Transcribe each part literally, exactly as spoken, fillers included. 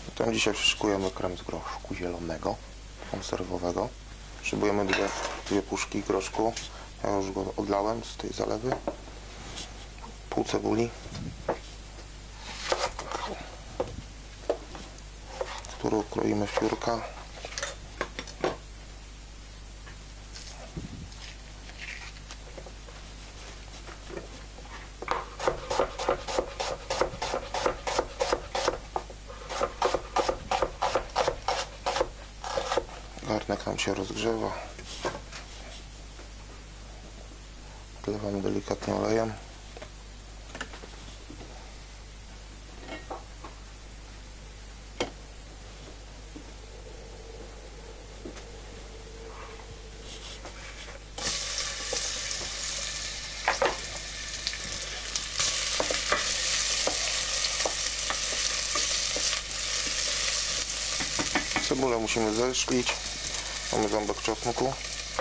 Tam dzisiaj przyszykujemy krem z groszku zielonego, konserwowego. Potrzebujemy dwie, dwie puszki groszku. Ja już go odlałem z tej zalewy. Pół cebuli, którą kroimy w piórka. Garnek nam się rozgrzewa. Wlewamy delikatnie olejem. Cebulę musimy zeszklić. Mamy ząbek czosnku.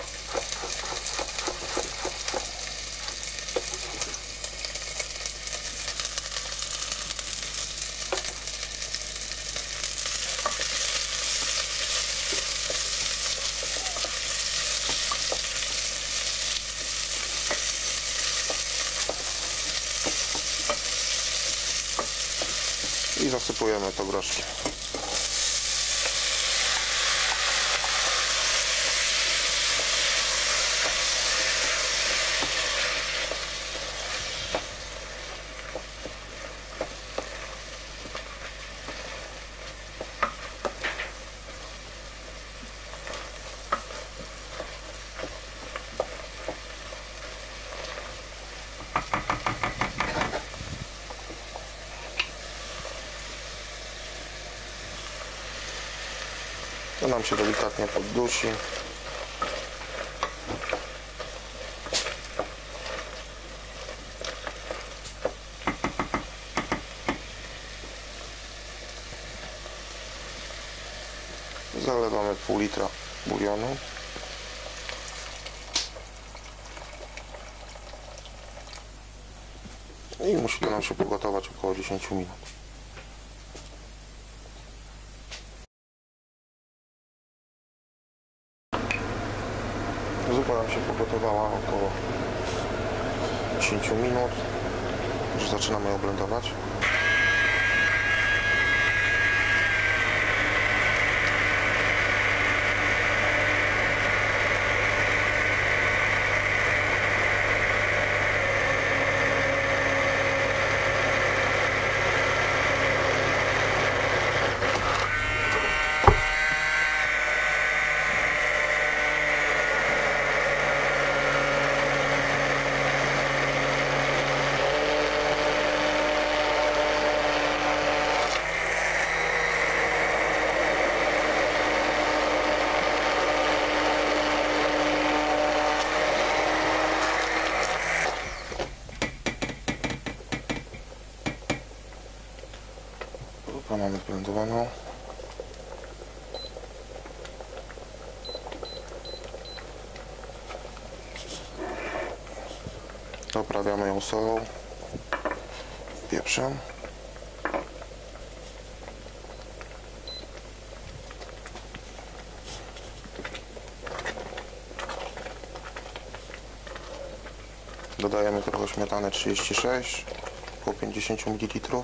I zasypujemy to groszkiem. To nam się delikatnie poddusi. Zalewamy pół litra bulionu. I musi to nam się pogotować około dziesięć minut. Zupa nam się pogotowała około dziesięć minut. Już zaczynamy ją blendować. Mamy zblendowaną. Doprawiamy ją solą, pieprzem. Dodajemy trochę śmietany trzydzieści sześć, około pięćdziesiąt mililitrów.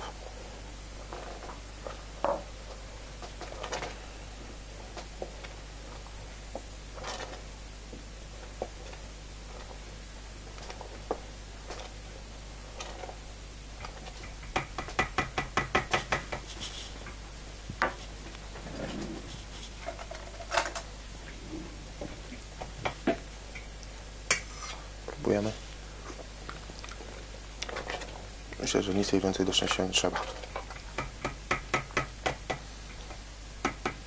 Próbujemy. Myślę, że nic jej więcej do szczęścia nie trzeba.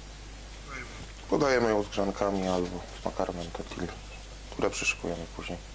Podajemy ją z grzankami albo z makaronem tortilli, które przyszykujemy później.